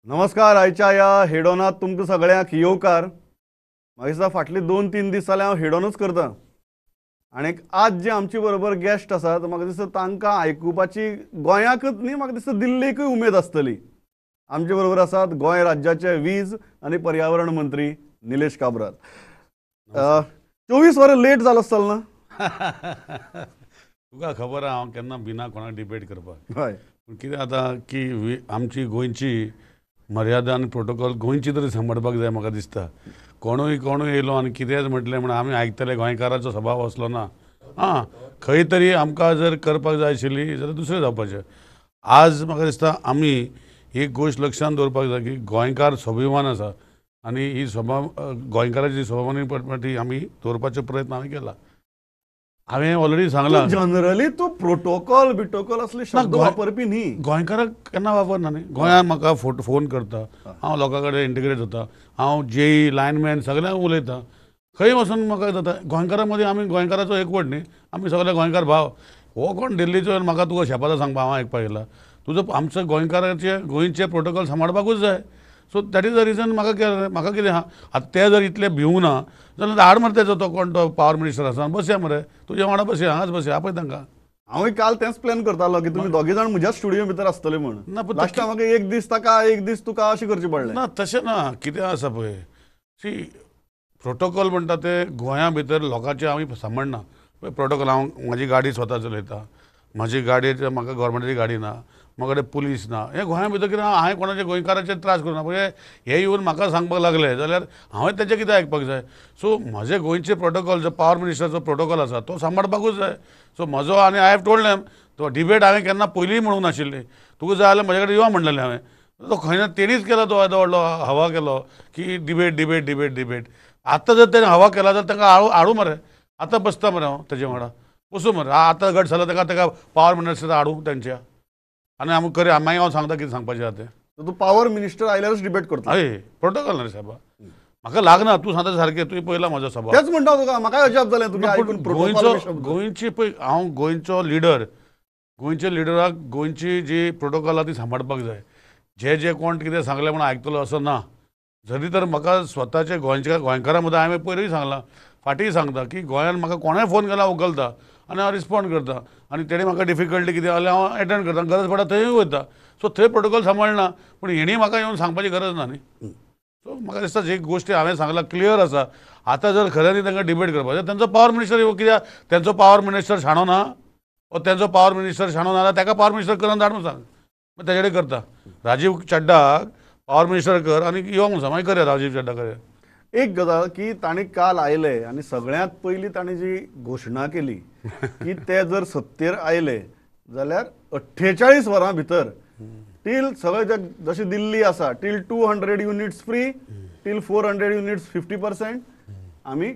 नमस्कार. आयच्या या हेडोनात तुमकां सगळ्यांक येवकार. म्हाका दिसता फाटली 2-3 दीस जाले हांव हेडोनूच करता आनी आज जे आमचे बरोबर गेस्ट आसात म्हाका दिसता तांकां आयकुपाची गोंयाकच न्ही म्हाका दिसता दिल्लीकूय उमेद आसतली. आमचे बरोबर आसात गोंय राज्याचे वीज आनी पर्यावरण मंत्री निलेश काब्राल. 24 वरां लेट जालो आसतलो ना? तुका खबर आहा हांव केन्ना भिना कोणाक डिबेट करपाक. हय. पूण कितें जाता की आमची गोंयची मर्यादा आनी प्रोटोकॉल गोंयची तरी सांबाळपाक जाय म्हाका दिसता. कोणूय येयलो आनी कितेंच म्हटलें म्हण आमी आयकतले गोंयकाराचो स्वभाव असलो ना. खंय तरी आमकां जर करपाक जाय आशिल्ली जाल्यार दुसरें जावपाचें. आज म्हाका दिसता आमी एक गोश्ट लक्षांत दवरपाक जाय की गोंयकार स्वाभिमान आसा आनी ही गोंयकाराची स्वाभिमानी आमी दवरपाचो प्रयत्न हांवें केला. हांवें ऑलरेडी सांगलां जनरली तूं प्रोटोकॉल बिटोकॉल असले शब्द वापरपी न्ही. गोंयकाराक केन्ना वापरना न्ही. गोंयान म्हाका फोन करता, हांव लोकां कडेन इंटिग्रेट जाता, हांव जेई लायनमॅन सगळ्यांक उलयता. खंय वचून म्हाका जाता गोंयकारां मदीं आमी गोंयकाराचो एकवट न्ही, आमी सगळे गोंयकार भाव. हो कोण दिल्लीचो म्हाका तुका शेपाचो सांगपा हांव आयकपाक येयला. तुजो आमचो गोंयकाराचे गोंयचे प्रोटोकॉल सांबाळपाकूच जाय. So that is the reason म्हाका कितें आहा आतां ते जर इतले भिवूं ना जाल्यार हाड मरे तेजो तो कोण तो पावर मिनिस्टर आसा बसया मरे तुज्या वांगडा बसया हांगाच बसया आपय तांकां. हांवूय काल तेंच प्लॅन करतालो की तुमी दोगी जाण म्हज्या स्टुडियो भितर आसतले म्हणून. लास्टाक म्हाका एक दीस ताका एक दीस तुका अशें करचें पडलें. ना तशें ना. कितें आसा पळय सी प्रोटोकॉल म्हणटा ते गोंया भितर लोकांचे आमी सांबाळना. पळय प्रोटोकॉल हांव म्हाजी गाडी स्वता चलयता. म्हाजी गाडयेचे म्हाका गव्हर्मेंटाची गाडी ना, म्हाका कडेन पुलीस ना. हें गोंया भितर कितें हांवें कोणाचे गोंयकाराचे त्रास करूना. पळय हे येवन म्हाका सांगपाक लागले जाल्यार हांवें तेजें कितें आयकपाक जाय. सो म्हजे गोंयचे प्रोटोकॉल जो पावर मिनिस्टराचो प्रोटोकॉल आसा तो सांबाळपाकूच जाय. सो म्हजो आनी आय हॅव टोल्ड देम तो डिबेट हांवें केन्ना पयलींय म्हणूंक नाशिल्ली. तुका जाय जाल्यार म्हजे कडेन यो म्हणलेलें हांवें. तो खंय ना तेणीच केला तो येदो व्हडलो हवा केलो की डिबेट डिबेट डिबेट डिबेट. आतां जर तेणें हवा केला जाल्यार तांकां हाडूं मरे. आतां बसता मरे हांव तेजे वांगडा बसूं मरे. आतां गट जालो ताका पावर मिनिस्टर हाडूं तेंच्या आनी आमी करया. मागीर हांव सांगता कितें सांगपाचें आहा तें. तूं पावर मिनिस्टर आयल्यारच डिबेट करता. हय प्रोटोकॉल ना रे सायबा. म्हाका लागना तूं सांगता सारकें. तुवें पयला म्हजो स्वभाव. तेच म्हणटा तुका म्हाका अजाप जालें तुका आयकून प्रोटोकॉल शब्द. गोंयची पळय हांव गोंयचो लिडर. गोंयच्या लिडराक गोंयची जी प्रोटोकॉल आहा ती सांबाळपाक जाय. जे कोण कितें सांगलें म्हणून आयकतलो असो ना. जरी तर म्हाका स्वताचे गोंयकारां मदीं हांवें पयलींय सांगलां फाटींय सांगता की गोंयान म्हाका कोणेंय फोन केला उखलता आनी हांव रिस्पॉन्ड करता. आनी तेणें म्हाका डिफिकल्टी कितें जाल्यार हांव एटेंड करता. गरज पडटा थंयूय वयता. सो थंय प्रोटोकॉल सांबाळना पूण हेणी म्हाका येवन सांगपाची गरज ना न्ही. सो म्हाका दिसता जे गोश्टी हांवें सांगला क्लियर आसा. आतां जर खऱ्यांनी तांकां डिबेट करपाचें तेंचो पावर मिनिस्टर कित्याक तेंचो पावर मिनिस्टर शाणो ना वा तेंचो पावर मिनिस्टर शाणो ना जाल्यार ताका पावर मिनिस्टर करून धाडून सांग. मागीर तेजे कडेन करता. राजीव चड्डाक पावर मिनिस्टर कर आनी यो म्हणून सांग. मागीर करया राजीव चड्डा करया. एक गजाल की ताणी काल आयले आनी सगळ्यांत पयलीं ताणी जी घोशणा केली की ते जर सत्तेर आयले जाल्यार 48 वरां भितर टील सगळे जशें दिल्ली आसा till 200 units free till 400 units 50% आमी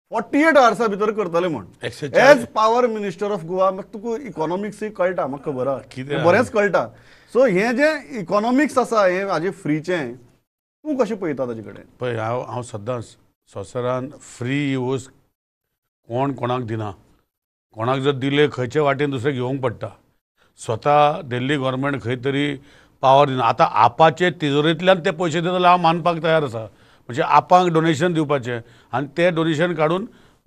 48 आवर्सा भितर करतले म्हण. As power minister of Goa. म्हाका तुका इकॉनॉमिक्सूय कळटा म्हाका खबर आहा बरेंच कळटा. सो हें जें इकॉनॉमिक्स आसा हें हाजें फ्रीचें तूं कशें पळयता ताजे कडेन? पळय हांव सदांच संवसारान फ्री यूज कोणाक दिना. कोणाक जर दिले खंयचे वाटेन दुसरें घेवंक पडटा. स्वता दिल्ली गव्हर्मेंट खंय तरी पावर दिना. आतां आपाचे तिजोरेंतल्यान ते पयशे दिता जाल्यार हांव मानपाक तयार आसा. म्हणजे आपांक डोनेशन दिवपाचें आनी ते डोनेशन काडून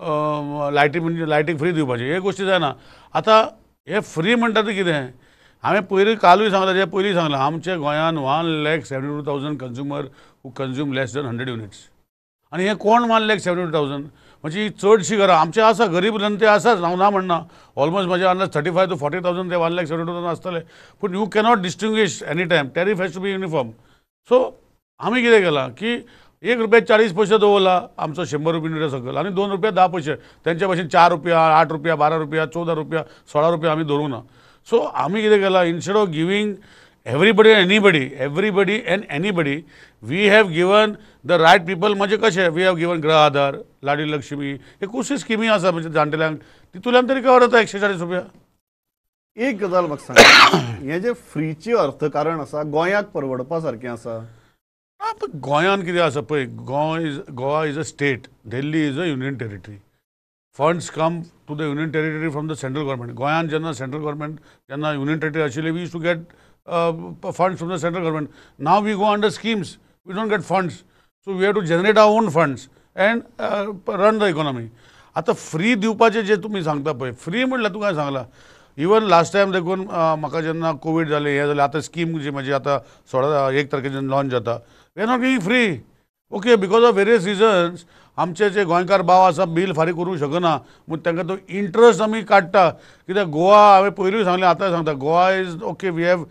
लायटीक फ्री दिवपाचें हे गोश्टी जायना. आतां हे फ्री म्हणटा तें कितें हांवें पयलीं कालूय सांगलां जे पयलीं सांगलां आमच्या गोंयान 1,72,000 consumer who consume less than 100 units. आनी हे कोण 1,72,000 म्हणजे ही चडशीं घरां आमचे आसा गरीब जनते आसाच हांव ना म्हणना. ऑलमोस्ट म्हाजे अंदाज 35,000 to 40,000 ते 1,72,000 आसतले. पूण you cannot distinguish any time. Tariff has to be uniform. So आमी कितें केलां की ₹1.40 दवरला आमचो 100 युनिटा सकयल आनी ₹2.10 तेंच्या भशेन ₹4, ₹8, ₹12, ₹14, ₹16 आमी दवरूंक ना. सो आमी कितें केलां instead of giving everybody and anybody we have given the right people. म्हणजे कशें वी हॅव गिवन गृह आधार लाडली लक्ष्मी हे खुबशी स्किमी आसा म्हणजे जाणटेल्यांक तितूंतल्यान तरी कवर जाता ₹140. एक गजाल म्हाका सांग हें जें फ्रीचें अर्थकारण आसा गोंयाक परवडपा सारकें आसा? गोंयान कितें आसा पळय Goa is a state. Delhi is a union territory. Funds come to the union territory from the central government. गोंयान जेन्ना सेंट्रल गव्हर्मेंट जेन्ना युनियन टेरिटरी आशिल्ली we use to get funds from the central government. Now we go under schemes. We don't get funds. So we have to generate our own funds and run the economy. आता free दिवपाचे जे तुम्ही सांगता पळय, free म्हटल्यार तूं काय सांगला. इवन लास्ट टायम देखून म्हाका जेन्ना कोवीड जालें हें जालें, आतां स्कीम जी म्हजी आतां 1 तारखेच्यान लॉन्च जाता, we are not giving free. Okay, because of various reasons आमचे जे गोंयकार भाव आसा बील फारीक करूंक शकना, म्हूण तांकां तो इंट्रस्ट आमी काडटा. कित्याक गोवा हांवें पयलीं सांगलें, आतां सांगता, Goa is okay, we have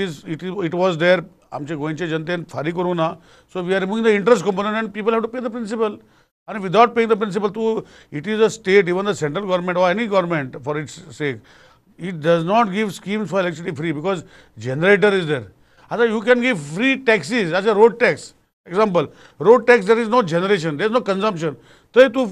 it was there, आमचे गोंयचे जनतेन फारीक करूं ना. So we are removing the interest component and people have to pay the principal. And without paying the principal, it is a state, even the central government or any government for its sake, it does not give schemes for electricity free because generator is there. Other you can give free taxes as a road tax. Example, road tax, there is no generation, there is no consumption. तर तू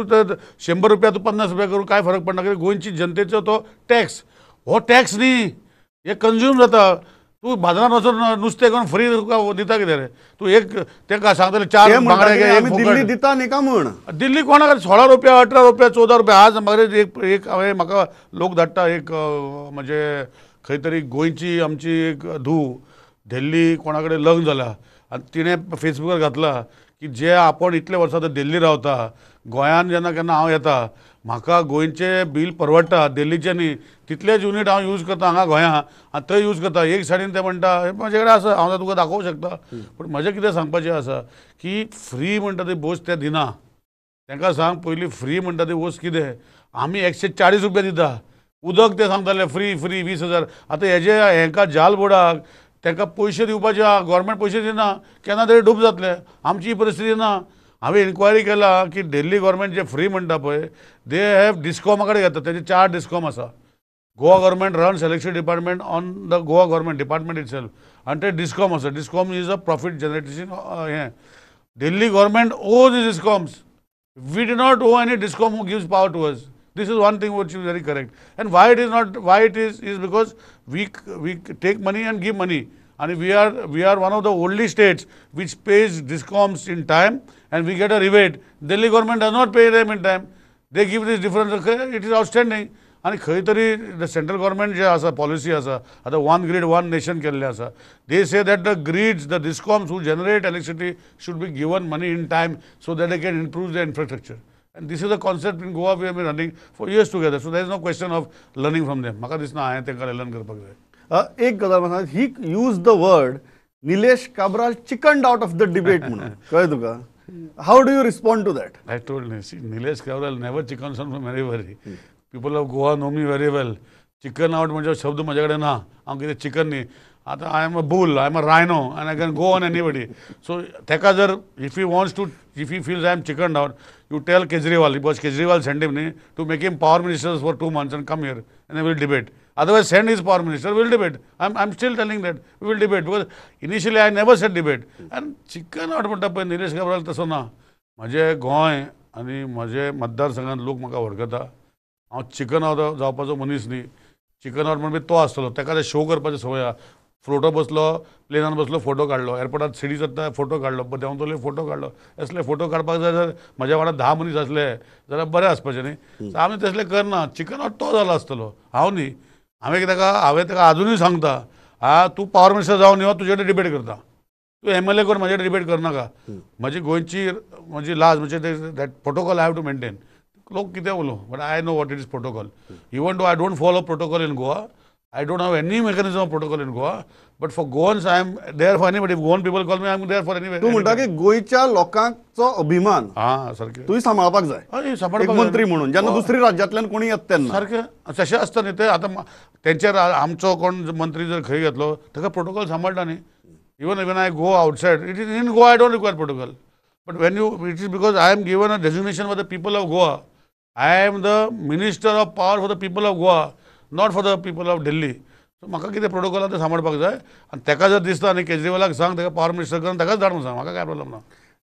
100 रुपया तू 50 रुपया करून काय फरक पडना, कित्याक गोंयची जनतेचो तो टॅक्स, हो टॅक्स न्ही, हे कंज्यूम जाता. तू बाजारात वचून नुस्तें करून फ्री तुका दिता कितें रे? तू एक तेका सांगतले 4 बांगडे घे, एक दिल्ली दिता न्ही का म्हण. दिल्ली कोणाक 16 रुपया, 18 रुपया, 14 रुपया. आज एक हांवें म्हाका लोक धाडटा, एक म्हणजे खंय तरी गोंयची आमची एक धूव दिल्ली कोणा कडेन लग्न जालां आनी तिणें फेसबुकार घातला की जे आपण इतले वर्सां आतां दिल्ली रावता, गोंयान जेन्ना केन्ना हांव येता, म्हाका गोंयचें बील परवडटा, दिल्लीचें न्ही. तितलेच युनीट हांव यूज करता हांगा गोंयां आनी थंय यूज करता. एक सायडीन ते म्हणटा म्हाजे कडेन आसा, हांव तुका दाखोवंक शकता. पूण म्हजें कितें सांगपाचें आसा की फ्री म्हणटा ती वस्त ते दिना. तांकां सांग पयलीं फ्री म्हणटा ती वस्त कितें. आमी 140 रुपया दिता. उदक ते सांगताले फ्री फ्री 20,000. आतां हेजे हेंका जाल बोर्डाक तांकां पयशे दिवपाचे, गव्हर्मेंट पयशे दिना, केन्ना तरी डूब जातले. आमची ही परिस्थिती ना. हांवें इन्क्वायरी केला की दिल्ली गव्हर्मेंट जे फ्री म्हणटा पळय, दे हॅव डिस्कॉमा कडेन घेता, तेजे 4 डिस्कॉम आसा. Goa government runs electricity department on the Goa government department itself, आनी ते डिस्कॉम आसा. Discom is a profit generation हें. Delhi government owes these discoms. We do not owe any discom who gives power to us. This is one thing which is very correct. And why it is not, why it is because we take money and give money. And we are one of the only states which pays discoms in time and we get a rebate. Delhi government does not pay them in time. They give this difference. Okay, it is outstanding. आणि खंय तरी the central government जे आसा policy आसा, आतां 1 grid 1 nation केल्लें आसा. They say that the grids, the discoms who generate electricity should be given money in time so that they can improve their infrastructure. And this is a concept in Goa we have been running for years together. So there is no question of learning from them. म्हाका दिसना हांवें तेंका learn करपाक जाय. एक गजाल म्हाका, he use the word Nilesh Cabral chickened out of the debate म्हणून, कळ्ळें तुका? How do you respond to that? I told you, see, Nilesh Kavral never chickens out from anybody. People of Goa know me very well. Chicken out म्हणजे शब्द माझ्या कडेन ना. हांव कितें चिकन न्ही. आतां I am a bull, I am a rhino and I can go on anybody. So तेका जर if he wants to, if he feels I am chicken out, you tell Kejriwal, because Kejriwal sent him to make him power minister for 2 months and come here and then we'll debate. Otherwise, send his power minister, we'll debate. I'm still telling that we will debate because initially I never said debate. And chicken out म्हणटा पळय निलेश काब्राल तसो ना. म्हजें गोंय आनी म्हजे मतदारसंघांत लोक म्हाका वळखता. हांव चिकन आउट जावपाचो मनीस न्ही. चिकन आउट म्हणजे तो आसतलो, ताका ते शो करपाची संवय आसा. फ्लोटो बसलो, प्लेनान बसलो, फोटो काडलो, एअरपोर्टात सिडी चडटा फोटो काडलो, देंवतले फोटो काडलो. असले फोटो काडपाक जाय जाल्यार म्हज्या वांगडा 10 मनीस आसले जाल्यार बरें आसपाचें न्ही. आमी तसले करना. चिकन आउट तो जालो आसतलो, हांव न्ही. हांवें ताका आजुनूय सांगता, तूं पावर मिनिस्टर जावन यो, तुजे कडेन डिबेट करता. तूं MLA कर, म्हजे कडेन डिबेट करनाका. म्हजी गोंयची म्हजी लाज म्हणजे that protocol I have to maintain. लोक कितें उलो, but I know what it is protocol. Even though I don't follow protocol in Goa. I don't have any mechanism of protocol in Goa, but for Goans I am there for anybody. If Goan people call me, I am there for anywhere. तू म्हणटा की गोंयच्या लोकांचो अभिमान सारकें तुवें सांबाळपाक जाय एक मंत्री म्हणून, जेन्ना दुसरी राज्यांतल्यान कोणी येता तेन्ना. सारकें तशें आसता न्ही ते. आतां तेंचेर आमचो कोण मंत्री जर खंय घेतलो ताका प्रोटोकॉल सांबाळटा न्ही. Even I go outside, it is in Goa I don't require protocol. But when you, it is because I am given a designation for the people of Goa. I am the minister of power for the people of Goa, not for the people of Delhi. So म्हाका कितें protocol आसा तें सांबाळपाक जाय. आनी ताका जर दिसता न्ही केजरीवालाक सांग ताका पावर मिनिस्टर करून ताकाच धाड म्हणून सांग, म्हाका काय प्रॉब्लम ना.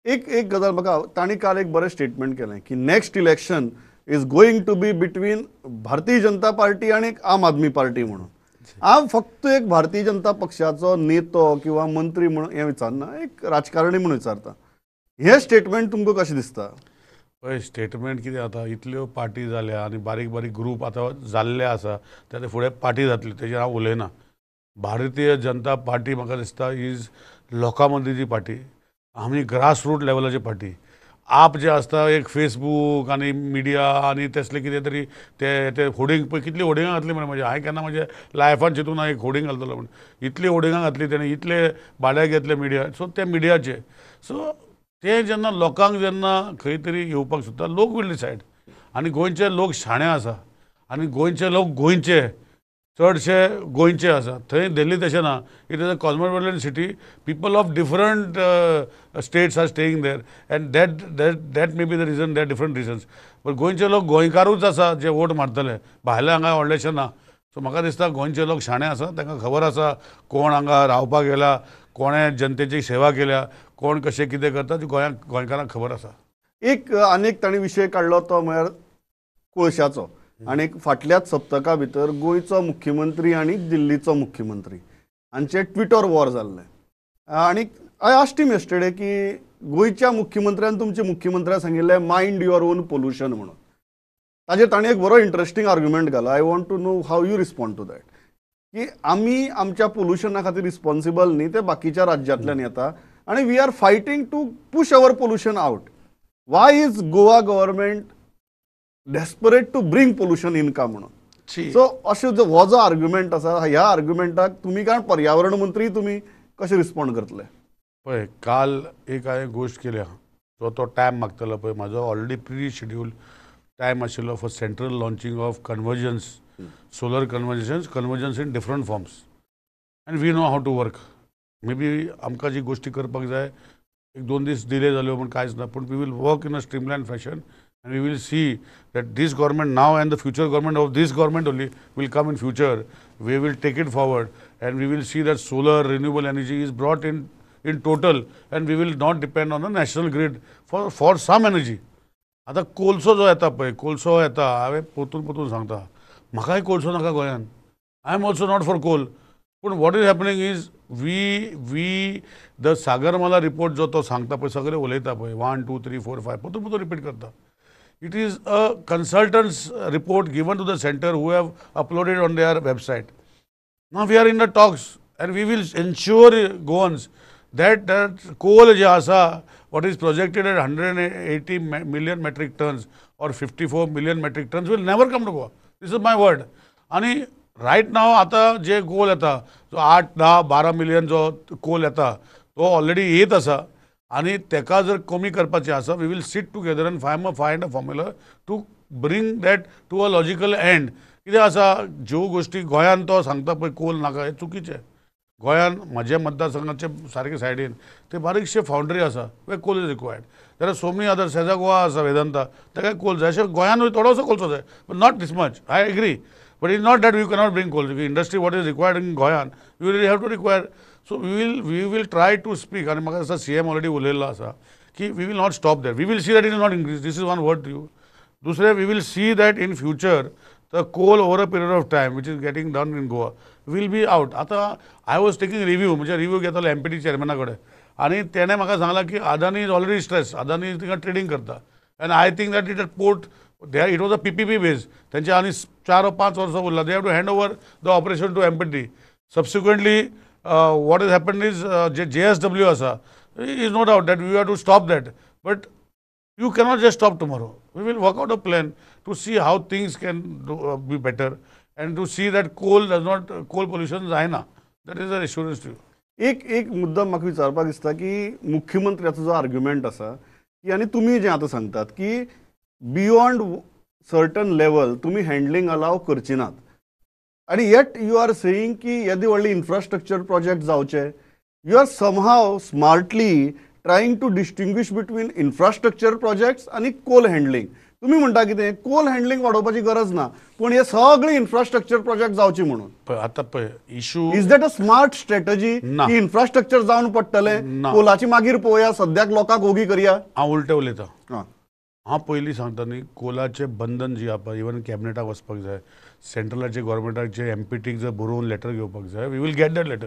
एक गजाल म्हाका, तांणी काल एक बरें स्टेटमेंट केलें की next election is going to be between Bharatiya Janata party आनी आम आदमी पार्टी म्हणून. हांव फक्त एक भारतीय जनता पक्षाचो नेतो किंवा मंत्री म्हणून हें विचारना, एक राजकारणी म्हणून विचारता. हें स्टेटमेंट तुमकां कशें दिसता? पळय स्टेटमेंट कितें आतां, इतल्यो पार्टी जाल्या आनी बारीक बारीक ग्रूप आतां जाल्ले आसा, ते फुडें पार्टी जातली तेजेर हांव उलयना. भारतीय जनता पार्टी म्हाका दिसता इज लोकां मदींची पार्टी, आमी ग्रास रूट लेवलाची पार्टी. आप जे आसता एक फेसबूक आनी मिडिया आनी तसले कितें तरी ते होर्डिंग पळय कितली होर्डिंगां घातली म्हणजे हांवें केन्ना म्हज्या लायफान चिंतून ना एक होर्डिंग घालतलो म्हण. इतली होर्डिंगां घातली तेणें, इतले भाड्याक घेतले मिडिया. सो ते मिडियाचे. सो ते जेन्ना लोकांक जेन्ना खंय तरी येवपाक सोदता, लोक वील डिसायड. आनी गोंयचे लोक शाणे आसा आनी गोंयचे लोक गोंयचे चडशे गोंयचे आसा. थंय दिल्ली तशें ना. It is a cosmopolitan city. People of different states are staying there and that may be the reason. That different reasons. But गोंयचे लोक गोंयकारूच आसा जे वोट मारतले. भायले हांगा व्हडलेशे ना. सो म्हाका दिसता गोंयचे लोक शाणे आसा. तांकां खबर आसा कोण हांगा रावपाक येयला, कोणें जनतेची सेवा केल्या, कोण कशें कितें करता ती गोंयकारांक खबर आसा. एक आनीक ताणी विशय काडलो तो म्हळ्यार कोळशाचो. आणि फाटल्याच सप्तका भितर गोंयचो मुख्यमंत्री आणि दिल्लीचो मुख्यमंत्री हांचे ट्विटर वॉर जाल्लें. आणि आय आस्क्ड हिम यस्टरडे की गोंयच्या मुख्यमंत्र्यान तुमच्या मुख्यमंत्र्याक सांगिल्लें मायंड युअर ओन पोल्युशन म्हणून. ताजेर ताणें एक बरो इंटरेस्टिंग आर्ग्युमेंट घालो. I want to know how you respond to that. की आमी आमच्या पोल्युशना खातीर रिस्पॉन्सिबल न्ही, ते बाकीच्या राज्यांतल्यान येता आणि we are fighting to push our pollution out. Why is Goa government desperate to bring pollution in का म्हणून. सो अशें जो हो जो आर्ग्युमेंट आसा, ह्या आर्ग्युमेंटाक तुमी काय पर्यावरण मंत्री तुमी कशें रिस्पॉन्ड करतले? पळय, काल एक हांवें गोश्ट केल्या जो तो टायम मागतलो पळय, म्हाजो ऑलरेडी प्री शेड्यूल टायम आशिल्लो for central launching of convergence, solar convergence in different forms. And we know how to work. May be आमकां जी गोश्टी करपाक जाय एक 2 दीस डिले जाल्यो पूण कांयच ना. पूण we will work in a streamline fashion. And we will see that this government now and the future government of this government only will come in future. We will take it forward and we will see that solar renewable energy is brought in total and we will not depend on the national grid for some energy. आता कोळसो जो येता पळय, कोळसो येता, हांवें पोतून सांगता, म्हाकाय कोळसो नाका गोंयान. I am also not for coal. पूण what is happening is we the Sagarmala report जो तो सांगता पळय, सगळे उलयता पळय 1 2 3 4 5 पोतून रिपीट करता. It is a consultant's report given to the center who have uploaded on their website. Now we are in the talks and we will ensure Goans that coal je asa, what is projected at 180 million metric tons or 54 million metric tons will never come to Goa. This is my word. आणि right now आता जे coal येता, जो 8, 10, 12 million जो coal येता, तो already येत आसा. आणि तेका जर कमी करपाचें आसा, we will sit together and find a formula to bring that to a logical end. कितें आसा, ज्यो गोश्टी गोंयान तो सांगता पळय कोल नाका, हें चुकीचें. गोंयान म्हज्या मतदारसंघाचे सारके सायडीन ते बारीकशे फावंड्री आसा where coal is required. There are so many other. सेजा गोवा आसा वेदांता, ताका कोल जाय. अशें गोंयानूय थोडोसो कोलसो जाय, but not this much. I agree. But is not that you cannot bring coal. Industry what is required in गोंयान you will have to require. So we will try to speak. आणि म्हाका दिसता CM already उलयल्लो आसा की we will not stop that. We will see that it is not increase. This is one word to you. दुसरें, we will see that in future the coal over a period of time which is getting done in Goa will be out. आता I was taking review, म्हणजे review घेतालो MPT चेअरमॅना कडेन, आणि तेणें म्हाका सांगलां की Adani is already stress. Adani तिका ट्रेडिंग करता and I think that it port there it was a PPP base. तेंचे आनी 4 or 5 वर्सां उरला. They have to hand over the operation to MPT. Subsequently what has happened is JSW asa is no doubt that we have to stop that, but you cannot just stop tomorrow. We will work out a plan to see how things can be better and to see that coal pollution जायना. That is the assurance to you. एक मुद्दा म्हाका विचारपाक दिसता की मुख्यमंत्र्याचो जो argument आसा की आनी तुमी जे आतां सांगतात की बियॉन्ड सर्टन लेवल तुमी हँडलिंग अलाव करची नात. आणि येट यू आर सेईंग की येदी व्हडले इन्फ्रास्ट्रक्चर प्रोजेक्ट जावचे. You are somehow smartly trying to distinguish between infrastructure projects आणि कोल हँडलिंग. तुम्ही म्हणटा कितें कोल हँडलिंग वाडोवपाची गरज ना, पूण हे सगळे इन्फ्रास्ट्रक्चर प्रोजेक्ट जावचे म्हणून. आता पळय issue is that a smart strategy की इन्फ्रास्ट्रक्चर जावन पडटले, कोलाची मागीर पळोवया, सद्याक लोकांक ओगी करया. हांव उलटें उलयतां. हांव पयलीं सांगता न्ही, कोलाचें बंधन जी आहा पळय, इवन कॅबिनेटाक वचपाक जाय, सेंट्रलाचे गव्हर्मेंटाचे MPTक जर बरोवन लेटर घेवपाक जाय, we will get that letter.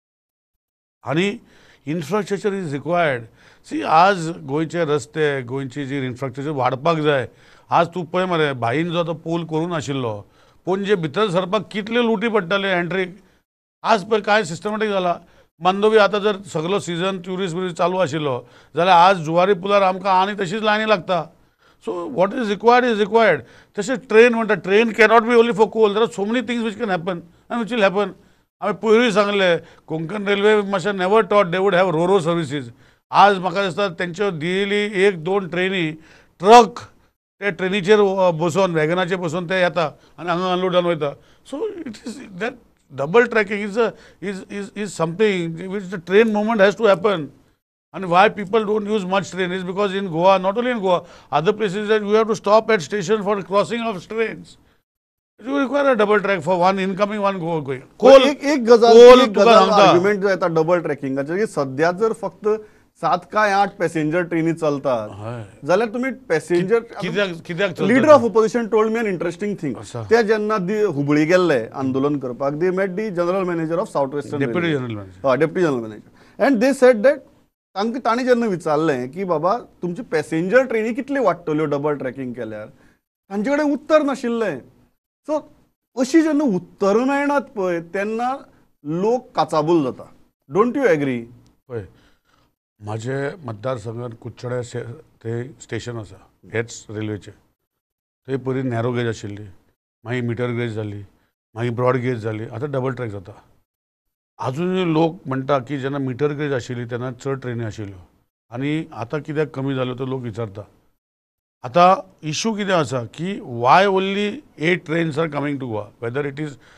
आनी इन्फ्रास्ट्रक्चर इज रिक्वायर्ड. सी आज गोंयचे रस्ते, गोंयची जी इन्फ्रास्ट्रक्चर वाडपाक जाय. आज तूं पळय मरे, भाईन जो तो पूल करून आशिल्लो, पणजे भितर सरपाक कितले लुटी पडटाले एंट्रीक. आज पळय काय सिस्टमॅटीक जाला. मांडोवी आतां जर सगळो सिजन ट्युरिस्ट बिरिस्ट चालू आशिल्लो जाल्यार आज जुवारी पुलार आमकां आनी तशीच लायनी लागता. So what is required. तशें ट्रेन म्हणटा, train cannot be only for coal. There are so many things which can happen आनी वीच वील हॅपन. हांवें पयरूय सांगलें कोंकण रेल्वे मातशें never thought they would have RoRo services. आज म्हाका दिसता तेंच्यो डेली 1-2 ट्रेनी ट्रक ते ट्रेनीचेर बसून वॅगनाचेर बसून ते येता आनी हांगा अनलोड जावन वयता. So it is that double tracking is something which the train movement has to happen. And why people don't use much train is because in Goa, not only in Goa, other places that you have to stop at station for crossing of trains. You require a double track for one incoming, one going. एक गजाल argument जो येता double ट्रॅकिंगाचे की सध्या जर फक्त 7 काय 8 passenger trainee चलतात जाल्यार तुम्ही पॅसेंजर कित्याक leader of opposition told me an interesting thing. ते जेन्ना हुबळी गेल्ले आंदोलन करपाक they met the general manager of south western deputy general manager and they said that तांणी जेन्ना विचारलें की बाबा तुमची पॅसेंजर ट्रेनी कितली वाडटल्यो डबल ट्रॅकिंग केल्यार तांचे कडेन उत्तर नाशिल्लें. सो अशी जेन्ना उत्तर मेळनात पळय तेन्ना लोक काचाबूल जाता. Don't you agree? पळय माझे मतदारसंघात कुच्चडे ते स्टेशन आसा हेच रेल्वेचे. थंय पयलीं नॅरो गेज आशिल्ली, मागीर मिटर गेज जाली, मागीर ब्रॉड गेज जाली, आतां डबल ट्रॅक जाता. अजूनय लोक म्हणटा की जेन्ना मिटर गेज आशिल्ली तेन्ना चड ट्रेनी आशिल्ल्यो आनी आतां कित्याक कमी जाल्यो तो लोक विचारता. आतां इशू कितें आसा की why only 8 trains are coming to Goa, whether it is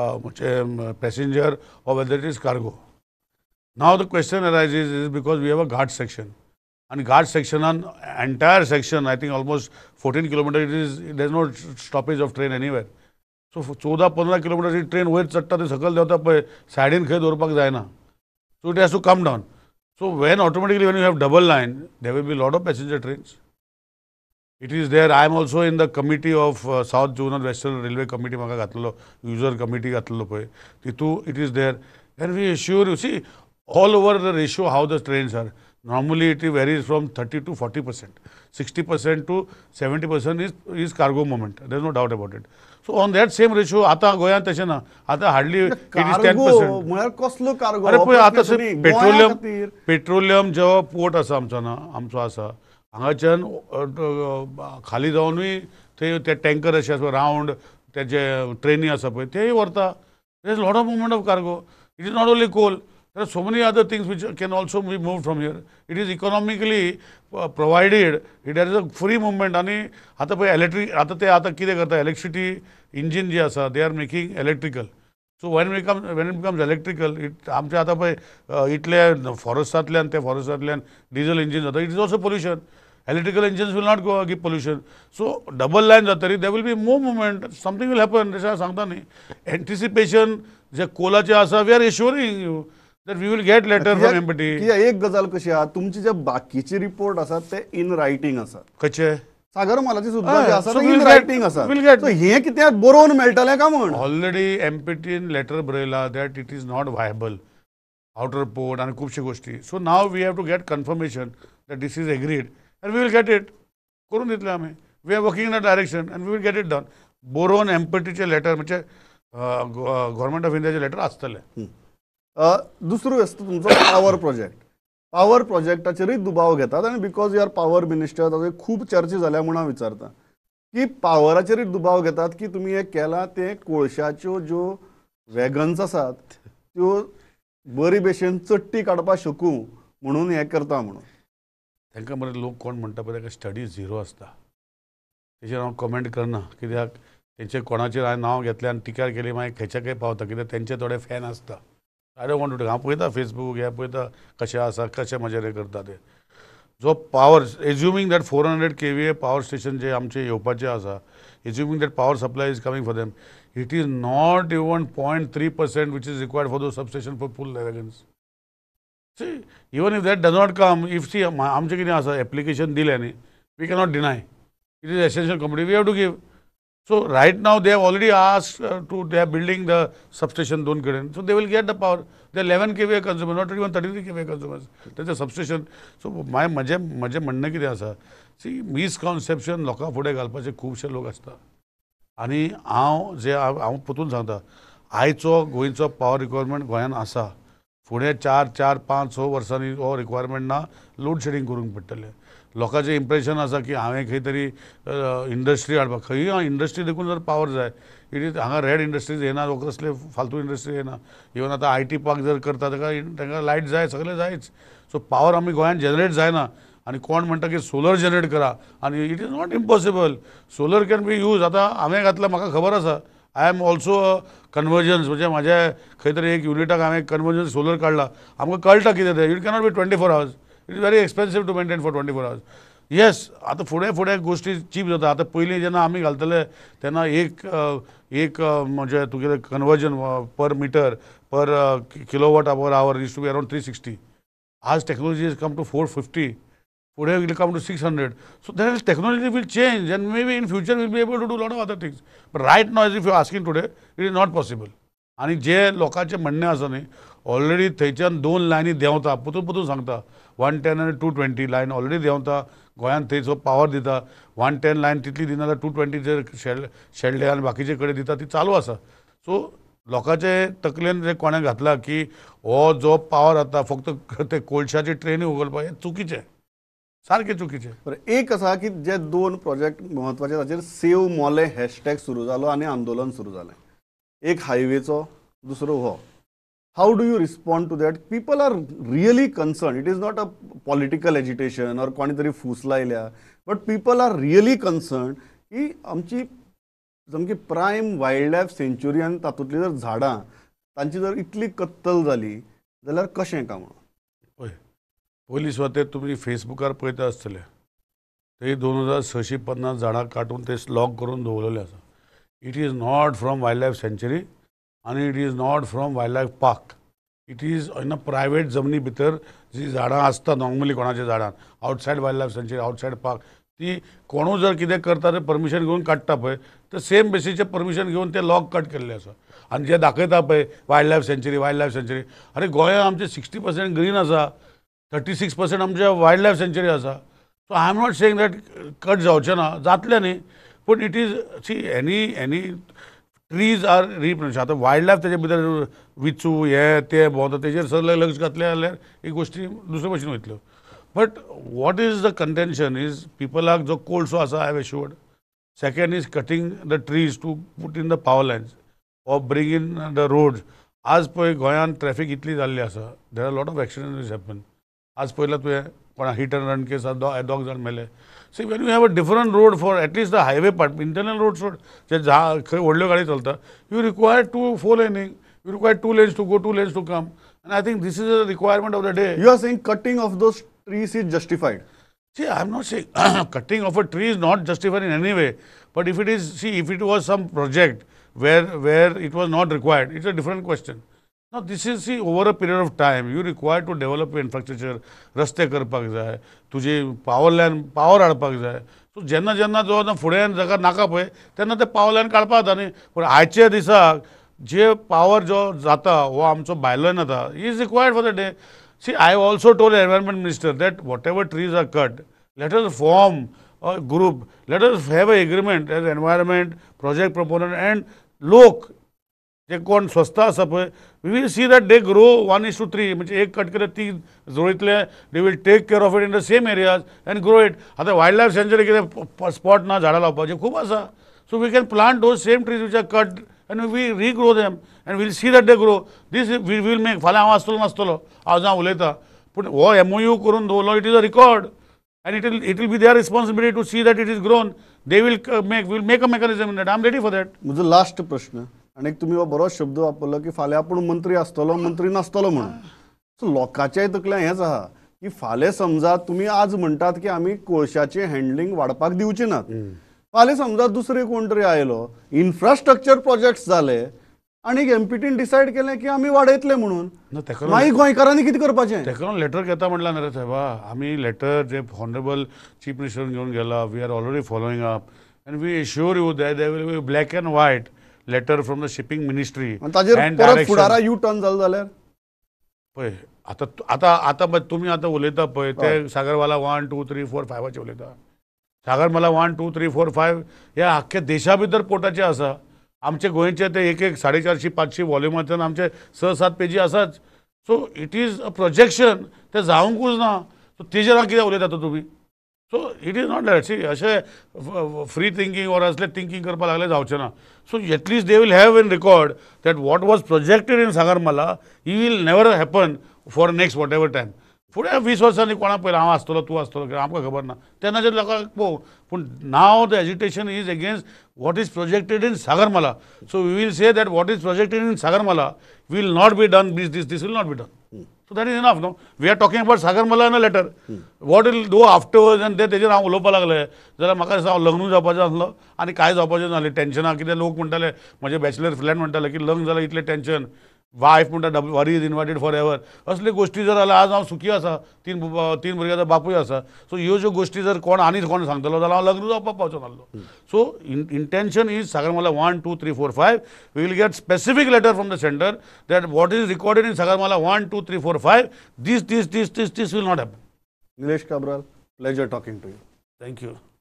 passenger or whether it is cargo. Now the question arises is because we have a Ghat section, and Ghat section on entire section, I think almost 14 kilometers, there is no stoppage of train anywhere. So 14-15 kilometers train वयर चडटा ते सकयल देंवता पळय सायडीन खंय दवरपाक जायना. So it has to come down. So when automatically when you have double line, there will be a lot of passenger trains. It is there. I am also in the committee of South Zonal Western Railway Committee. म्हाका घातलेलो user committee घातलेलो पळय तितू it is there, and we assure you, see all over the ratio how the trains are. Normally it varies from 30 to 40%. 60% to 70% is cargo movement. There is no doubt about it. So on that same ratio, आता गोंयांत तशें ना. आता hardly it is 10%. म्हळ्यार कसलो cargo? अरे पळय आतां पेट्रोलियम जो पोर्ट आसा आमचो ना आमचो आसा हांगाच्यान खाली जावनूय थंय ते टँकर अशे आसा रावंड तेजे ट्रेनी आसा पळय तेय व्हरता. There is lot of movement of cargo. It is not only coal. There are so many other things which can also be moved from here. It is economically provided. It is a free movement. आणि आता पळय electric आता कितें करता electricity engine जे आसा they are making electrical. So when it becomes electrical, आमचे आता पळय इतले फॉरेस्टांतल्यान ते फॉरेस्टांतल्यान डिझल इंजिन जाता. It is also pollution. Electrical engines will not go give pollution. So double line जातरी there will be more movement. Something will happen. तशें सांगता न्ही. एंटिसिपेशन जे कोलाचे आसा we are assuring you that we will get letter from MPT. एक गजाल कशी आहा तुमची जे बाकीचे रिपोर्ट आसात ते इन रायटिंग आसात. कशे सागर मालाची सुद्धा जे आसा इन रायटिंग आसा. सो हे कित्याक बरोवन मेळटलें काय म्हण? ऑलरेडी एमपीटीन लेटर बरयला that it is not viable outer port आनी खुबश्यो गोष्टी. So now we have to get confirmation that this is agreed and we will get it. करून दितले आमी. We are working in a direction and we will get it done. बरोवन एमपीटीचे letter म्हणजे government of इंडियाचे letter आसतले. दुसरो आसता तुमचो पावर प्रोजेक्ट. पावर प्रोजेक्टाचेरूय दुबाव घेतात आनी because you are power minister ताजे खूब चर्चा जाल्या म्हणून हांव विचारता की पावराचेरूय दुबाव घेतात की तुमी हे केला ते कोळशाच्यो ज्यो वॅगन्स आसात त्यो बरी भशेन चट्टी काडपाक शकू म्हणून हे करता म्हणून. तांकां मरे लोक कोण म्हणटा पळय ताका स्टडी झिरो आसता. तेजेर हांव कमेंट करना कित्याक तेंचे कोणाचेर हांवें नांव घेतलें आनी टिका केली मागीर खंयच्याकय पावता कित्याक तेंचे थोडे फॅन आसता. I don't want to. हांव पळयता फेसबूक हे पळयता कशें आसा कशें मजेर हे करता ते. जो power assuming that 400 kVA power station जे आमचे येवपाचे आसा assuming that power supply is coming for them it is not even 0.3% which is required for those substation for full wagons. See, even if that does not come, if see आमचे कितें आसा application दिलें न्ही we cannot deny. It is essential commodity we have to give. So right now they have already asked they are building the substation दोन कडेन. So they will get the power. They are 11 kVA consumers, not even 33 kVA consumers. That's a substation. So म्हजें म्हणणें कितें आसा C misconception लोकां फुडें घालपाचे खुबशे लोक आसता. आनी हांव पोतून सांगता आयचो गोंयचो पावर रिक्वायरमेंट गोंयान आसा. फुडें 4-5-6 वर्सांनी हो रिक्वायरमेंट ना, लोड शेडिंग करूंक पडटलें. लोकांचें इम्प्रेशन आसा की हांवें खंय तरी इंडस्ट्री हाडपाक, खंय इंडस्ट्री देखून जर पावर जाय. इट इज हांगा रेड इंडस्ट्रीज येना, कसले फालतू इंडस्ट्री येना. इवन आतां IT पार्क जर करता ताका लायट जाय, सगळें जायच. सो पावर आमी गोंयांत जनरेट जायना. आनी कोण म्हणटा की सोलर जनरेट करा, आनी it is not impossible. Solar can be use. आतां हांवें घातला, म्हाका खबर आसा. आय एम ऑल्सो कन्वर्जन्स, म्हणजे म्हाज्या खंय तरी एक युनिटाक हांवें कन्वर्जन्स सोलर काडला. आमकां कळटा कितें तें. It cannot be 24 hours. It is very expensive to maintain for 24 hours. Yes, आतां फुडें गोश्टी चीप जाता. आतां पयलीं जेन्ना आमी घालतले तेन्ना एक म्हणजे तुगेलें conversion per meter per kilowatt per hour use to be around 360. आज technology has come to 450. Today it will come to 600. So then technology will change, and maybe in future we'll be able to do a lot of other things. But right now, as if you're asking today, it is not possible. आणि जे लोकांचे म्हणणें आसा न्ही, already थंयच्यान 2 लायनी देंवता, पुतून सांगता. 110 आनी 220 लायन ऑलरेडी देंवता. गोंयांत थंयचो पावर दिता. 110 लायन तितली दिना जाल्यार 220 शेल्डे आनी बाकीचे कडेन दिता, ती चालू आसा. सो लोकांचे तकलेन जे कोणें घातला की हो जो पावर आता फक्त ते कोळशाचे ट्रेनी उगलपा, हें चुकीचें, सारकें चुकीचें. बरें, एक आसा की जे 2 प्रोजेक्ट म्हत्वाचे ताचेर सेव मोले हॅशटॅग सुरू जालो आनी आंदोलन सुरू जालें. एक हायवेचो, दुसरो हो. How do you respond to that? People are really concern. It is not a political agitation or कोणी तरी फूस लायल्या, but people are really concern की आमची सामकी प्रायम वायल्ड लायफ सेंच्युरी आनी तातूंतली जर झाडां तांची जर इतली कत्तल जाली जाल्यार कशें काय म्हणून. पळय, पयलीं सुवातेर तुमी फेसबुकार पळयता आसतले, थंय 2650 झाडां काडून ते लॉक करून दवरलेले आसा. It is not from wild life sanctuary आनी it is not from wild life park. It is in a private जमनी भितर जी झाडां आसता नॉर्मली कोणाच्या झाडां, outside wild life sanctuary, outside park, ती कोणूय जर कितें करता ते परमिशन घेवन काडटा पळय, ते सेम बेसीचे परमिशन घेवन ते लॉक कट केल्ले आसा. आनी जे दाखयता पळय wild life sanctuary, wild life sanctuary, अरे गोंयांत आमचे 60% ग्रीन आसा, 36% आमच्या वायल्ड लायफ सेंच्युरी आसा. So I am not saying that cut जावचें ना, जातलें न्ही. पूण it is see any trees are represent. आतां वायल्ड लायफ तेजे भितर विचू हे ते भोंवता, तेजेर सगळें लक्ष घातलें जाल्यार ही गोश्टी दुसरे भशेन वयतल्यो. But what is the contention is पीपलाक जो कोळसो आसा, I have assured. Second is cutting the trees to put in the power lines or bring in the roads. आज पळय गोंयांत ट्रॅफिक इतली जाल्ली आसा, there are lot of accident which happen. आज पळयला तुवें कोणा हिट अँड रन केस दोग जाण मेले. See when you have a different road for at least the highway part, internal road सोड, जे खंय व्हडल्यो गाडी चलता, you require 2 laning, you require 2 lanes to go, 2 lanes to come. And I think this is a requirement of the day. You are saying cutting of those trees is justified. See, I am not saying cutting of a tree is not justified in any way. But if it is, see, if it was some project where it was not required, it's a different question. Now, this is, see, over a period of time, you require to develop infrastructure, रस्ते करपाक जाय, तुझे power lion, power हाडपाक जाय. So जेन्ना जेन्ना जो फुडें जाका नाका पळय तेन्ना ते पावर लायन काडपाक जाता न्ही. पूण आयच्या दिसाक जे पावर जो जाता हो आमचो भायलो येता, is required for the day. See, I also told environment minister that whatever trees are cut, let us form a group, let us have a agreement as environment project proponent and लोक जे कोण स्वस्त आसा पळय, we will see that they grow 1:3. म्हणजे एक cut केले 3 जोडीतले, they will take care of it in the same areas and grow it. आतां वायल्ड लायफ सेंच्युरी कितें स्पॉट ना झाडां लावपाचे खूब आसा. So we can plant those same trees which are cut and we regrow them and we'll see that they grow. This we will make. फाल्यां हांव आसतलो नासतलो, हांव जावं उलयतां, पूण हो MOU करून दवरलो, it is a record and it will be their responsibility to see that it is grown. They will make a mechanism in that. I am ready for that. म्हजो लास्ट प्रश्न, आणि तुम्ही हो बरो शब्द वापरलो की फाल्यां आपूण मंत्री आसतलो, मंत्री नासतलो म्हणून. सो लोकांच्याय तकल्यान हेंच आहा की फाल्यां समजा तुमी आज म्हणटात की आमी कोळशाचें हँडलिंग वाडपाक दिवचे नात, फाल्यां समजा दुसरे कोण तरी आयलो, इन्फ्रास्ट्रक्चर प्रोजेक्ट्स जाले आनी एमपीटीन डिसायड केलें की आमी वाडयतले म्हणून, मागीर गोंयकारांनी कितें करपाचें? तेका लेटर घेता म्हटल्यार न्ही रे साहेबा, आमी लेटर जे हॉनरेबल चीफ मिनिस्टर घेवन गेला, we are already following up and we assure you that there will be black and white letter from the shipping ministry. ताजेर परत फुडारा यू टर्न जालो जाल्यार पळय आतां तुमी आतां उलयता पळय ते सागरवाला 1, 2, 3, 4, 5 उलयता. सागरमाला 1, 2, 3, 4, 5 ह्या आख्ख्या देशा भितर पोर्टाचे आसा. आमचे गोंयचे ते एक 450-500 वॉल्युमांतल्यान आमचे 6-7 पेजी आसात. So it is a projection, ते जावंकूच ना. सो तेजेर कितें उलयता तुमी? So it is not that. See अशें फ्री थिंकींग ऑर असलें थिंकींग करपाक लागले जावचें ना. So at least they will have in record that what was projected in Sagarmala he will never happen for next whatever time. फुडें 20 वर्सांनी कोणाक पयलें हांव आसतलो, तूं आसतलो, कित्याक आमकां खबर ना. तेन्नाचे लोकांक पळोवं. पूण now the agitation is against what is projected in Sagarmala. So we will say that what is projected in Sagarmala will not be done, this will not be done. So that is enough, no? We are talking about Sagarmala in a letter. What will do afterwards, and तेजेर हांव उलोवपाक लागले जाल्यार म्हाका दिसता हांव लग्न जावपाचें आसलो आनी कांय जावपाचें नासलें. टॅन्शनां कितें लोक म्हणटाले, म्हजे बॅचलर फ्रेंड म्हणटाले की लग्न जाल्यार इतलें टेन्शन, वायफ म्हणटा worry is invited forever. असले गोश्टी जर जाल्यार आज हांव सुखी आसा, तीन भुरग्यांचो बापूय आसा. सो ह्यो ज्यो गोश्टी जर आनी कोण सांगतलो जाल्यार हांव लग्न जावपाक पावचो नासलो. So intention is Sagarmala 1, 2, 3, 4, 5. We will get specific letter from the center that what is recorded in Sagarmala 1, 2, 3, 4, 5, this will not happen. Nilesh Cabral, pleasure talking to you. Thank you.